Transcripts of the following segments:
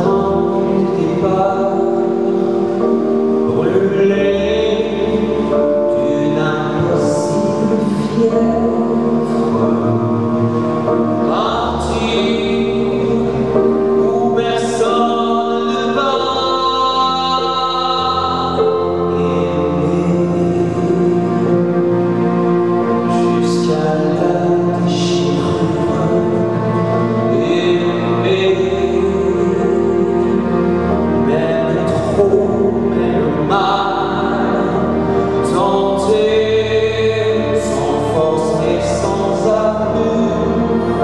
train du départ, brûlé d'une impossible fièvre, parti où personne ne va, aimer jusqu'à la déchirure, aimer même trop, même mal, tenter sans force et sans amour,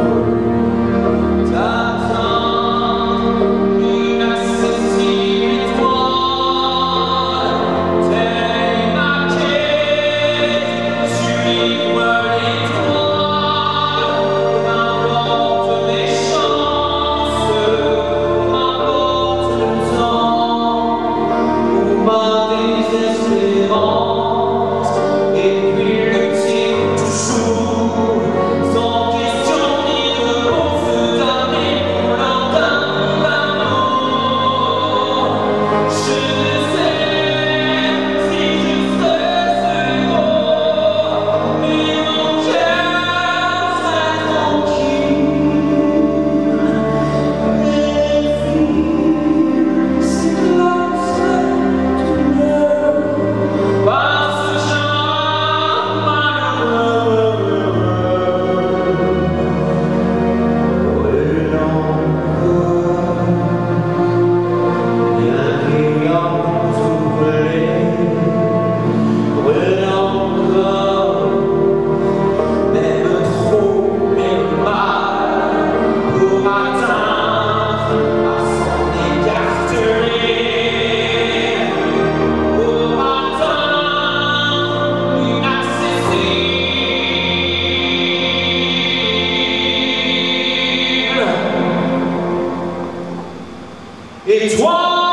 d'atteindre une inaccessible étoile, telle ma quête, suivre l'étoile, m'importe mes chances, m'importe le temps, ou ma désespérance, et puis lutter toujours, sans question ni repos, d'aller pour l'entendre l'amour. Je ne sais si je serai heureux, mais mon cœur serait tranquille. Mes filles s'éclatent tout l'heure par ce genre malheureux. Brûle encore, bien qu'ayant tout brûlé, brûle encore, même trop, même mal, pour atteindre à s'en écarter, pour atteindre l'inaccessible. Et toi